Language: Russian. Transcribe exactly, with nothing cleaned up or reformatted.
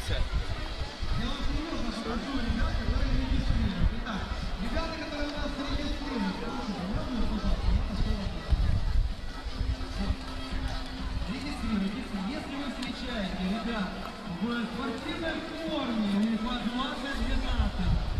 регистрируемся. Я вам серьезно покажу ребят, которые регистрируют. Итак, ребята, которые у нас зарегистрируют, можно, пожалуйста, можно слово. Регистрируйтесь. Если вы встречаете ребят в спортивной форме, по двадцать двенадцать,